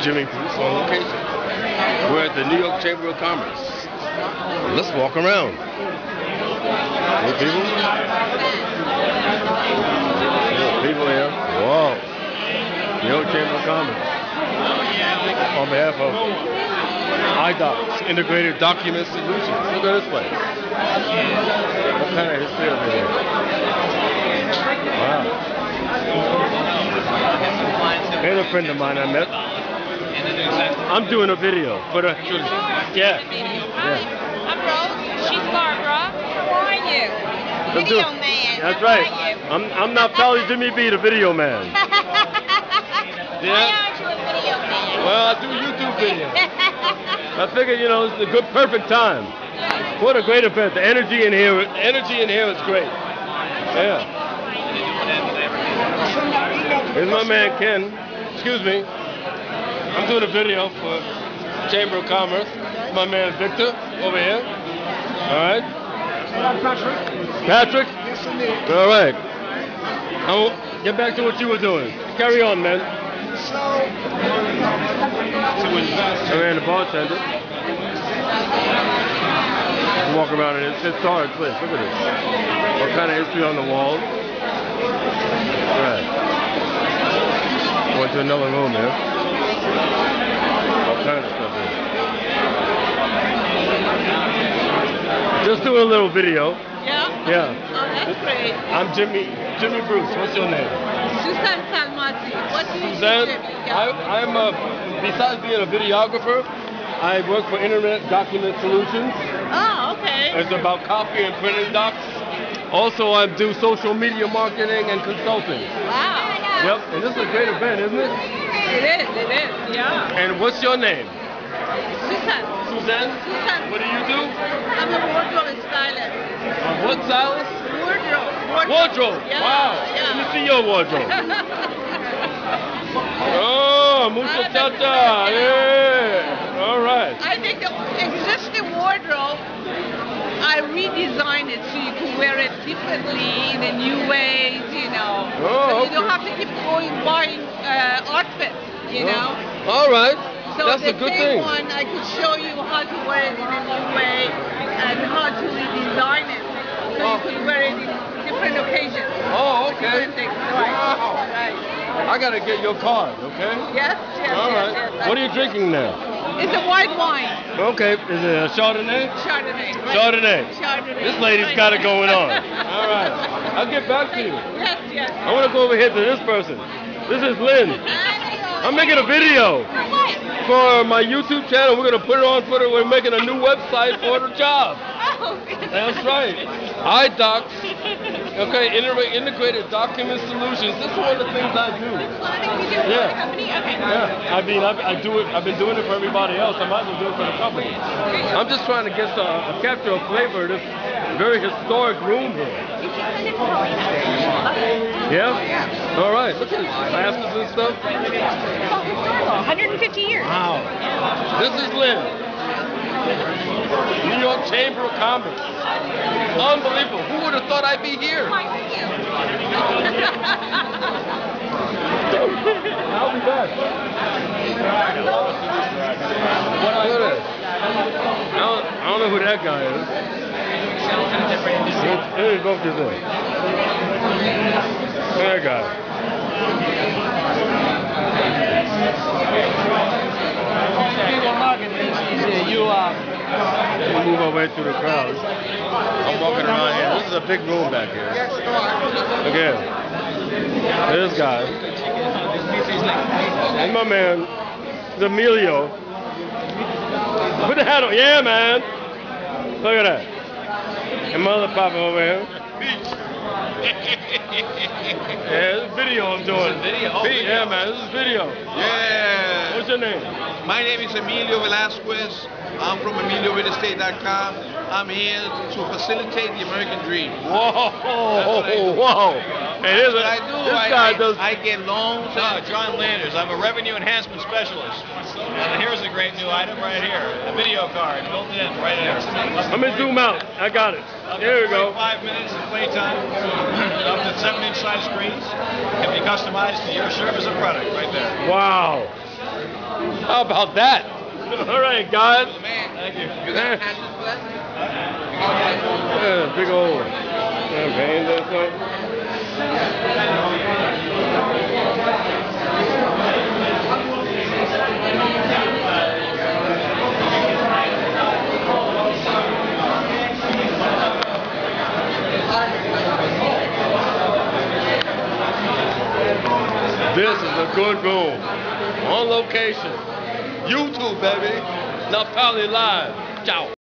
Jimmy Bruce on location. We're at the New York Chamber of Commerce. Let's walk around. Any people? People here. Whoa. New York Chamber of Commerce. On behalf of iDocs, Integrated Document Solutions. Look at this place. What kind of history over here? Wow. Here's a friend of mine I met. I'm doing a video for the... Yeah. I'm Rose. She's Barbara. How are you? Video man. That's right. I'm not Pally Jimmy B, the video man. Why aren't you a video man? Well, I do YouTube videos. I figured, you know, it's a good, perfect time. What a great event. The energy in here is great. Yeah. Here's my man Ken. Excuse me. I'm doing a video for Chamber of Commerce. My man Victor over here. All right. Patrick? All right. I'll get back to what you were doing. Carry on, man. I ran the bartender. Walk around in this historic place. Look at this. What kind of history on the walls? All right. Went to another room here. All kinds of stuff here. Just doing a little video. Yeah? Yeah. Oh, that's great. I'm Jimmy Bruce. What's your name? Susan Salmati. What do you do, Suzanne? Jimmy? Yeah. I'm besides being a videographer, I work for Internet Document Solutions. Oh, okay. It's about copy and printing docs. Also, I do social media marketing and consulting. Wow. Yep, and this is a great event, isn't it? It is, yeah. And what's your name? Susan. Suzanne? Susan. What do you do? I'm a wardrobe stylist. What stylist? Wardrobe. Wardrobe. Yeah, Wow. yeah. Let me see your wardrobe. Oh, muchacha. Yeah. All right. I think the existing wardrobe, I redesign it so you can wear it differently in a new ways, you know. Oh, so you okay. don't have to keep buying outfits, you know. All right. So That's the a good same thing. one, I could show you how to wear it in a new way and how to redesign it so you can wear it in different occasions. Oh, okay. Different things. Right. Wow. Right. I gotta get your card, okay? Yes, yes, All yes, right. yes. What are you drinking now? It's a white wine. Okay. Is it a Chardonnay? Chardonnay. Right. Chardonnay. Chardonnay. This lady's Right. got it going on. All right. I'll get back to you. Yes, yes. I want to go over here to this person. This is Lynn. I'm making a video for my YouTube channel. We're gonna put it on Twitter. We're making a new website for the job. Oh, That's right. iDocs. Okay, Integrated Document Solutions. This is one of the things I do. Yeah. Yeah. I mean, I do it. I've been doing it for everybody else. I might as well do it for the company. I'm just trying to get capture a flavor of this very historic room here. Yeah? All right. Look at these glasses and stuff. 150 years. Wow. This is Lynn. New York Chamber of Commerce. Unbelievable. Who would have thought I'd be here? I'll be back. What I don't know who that guy is. Let me go through this. That guy. We'll move our way through the crowd. I'm walking around here. This is a big room back here. Again, this guy. And my man, Emilio. Put the hat on. Yeah, man. Look at that. And my other papa over here. Yeah, this is video I'm doing. Video? Oh, Pete, yeah, man, this is video. Yeah. What's your name? My name is Emilio Velasquez. I'm from EmilioRealEstate.com. I'm here to facilitate the American dream. Whoa, whoa. Hey, That's what I do. This guy does. I get loans. John Landers. I'm a revenue enhancement specialist. And here's a great new item right here. A video card built in right there. Let me zoom out. I got it. There we go. 5 minutes of playtime. Up to 7-inch size screens. Can be customized to your service or product right there. Wow. How about that? All right, guys. Thank you. Yeah, big old champagne there, son. This is a good room. On location. YouTube, baby. Not Pally Live. Ciao.